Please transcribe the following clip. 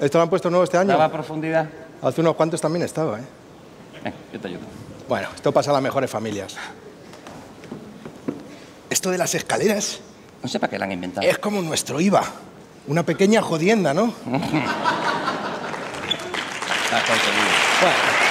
¿Esto lo han puesto nuevo este año? ¿Daba profundidad? Hace unos cuantos también estaba, ¿eh? Yo te ayudo. Bueno, esto pasa a las mejores familias. Esto de las escaleras No sé para qué la han inventado. es como nuestro IVA. Una pequeña jodienda, ¿no? La has conseguido. Bueno.